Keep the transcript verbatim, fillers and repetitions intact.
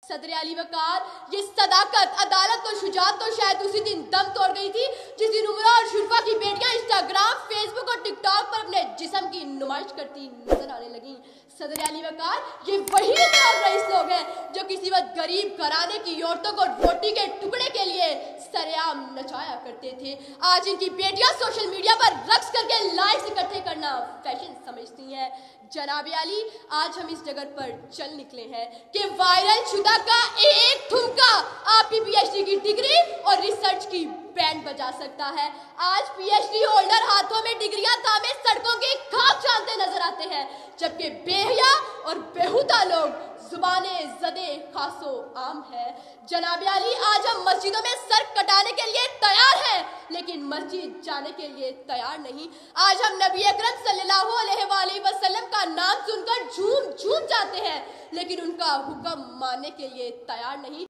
सदर अली वकार, ये सदाकत, अदालत और शुजात तो शायद उसी दिन दम तोड़ गई थी जिस दिन उमरा और शुरफा की बेटियां इंस्टाग्राम, फेसबुक और टिकटॉक पर अपने जिस्म की नुमाइश करती नजर आने लगी। सदर अली वकार, ये वही उमरा और रईस लोग हैं जो किसी वक्त गरीब घराने की औरतों को रोटी के टुकड़े के लिए सरेआम नचाया करते थे। आज इनकी बेटियां सोशल मीडिया पर रक्स करके लाइक्स इकट्ठे करना फैशन समझती हैं। जनाबे अली, आज हम इस जगह पर चल निकले हैं कि वायरल शुदा का एक ठुमका आपकी पीएचडी की डिग्री और रिसर्च की बैंड बजा सकता है। आज पीएचडी होल्डर हाथों में डिग्रियां थामे सड़कों की खाक छानते नजर आते हैं, जबकि बेहया और बेहुदा लोग जुबाने जदे खासो आम है। जनाबे अली, आज हम मस्जिदों में सर कटाने के लिए तैयार हैं, लेकिन मस्जिद जाने के लिए तैयार नहीं। आज हम नबी अकरम सल्लल्लाहु अलैहि वसल्लम का नाम सुनकर झूम झूम जाते हैं, लेकिन उनका हुक्म मानने के लिए तैयार नहीं।